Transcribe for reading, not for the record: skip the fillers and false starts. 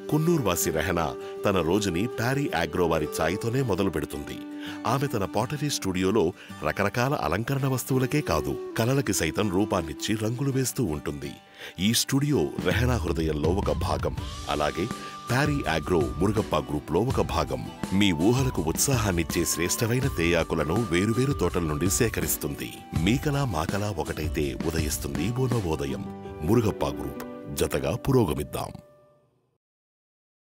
కున్నూర్ వాసి రెహనా తన రోజుని ప్యారీ ఆగ్రో వారి ఛాయ్తోనే మొదలు పెడుతుంది. ఆమె తన పాటరీ స్టూడియోలో రకరకాల అలంకరణ వస్తువులకే కాదు, కలలకి సైతం రూపాన్నిచ్చి రంగులు వేస్తూ ఉంటుంది. ఈ స్టూడియో రెహనా హృదయంలో ఒక భాగం. అలాగే ప్యారీ ఆగ్రో మురుగప్ప గ్రూప్లో ఒక భాగం. మీ ఊహలకు ఉత్సాహాన్నిచ్చే శ్రేష్టమైన తేయాకులను వేరువేరు తోటల నుండి సేకరిస్తుంది. మీకలా మాకలా ఒకటైతే ఉదయిస్తుంది ఓ నవోదయం. మురుగప్ప గ్రూప్, జతగా పురోగమిద్దాం.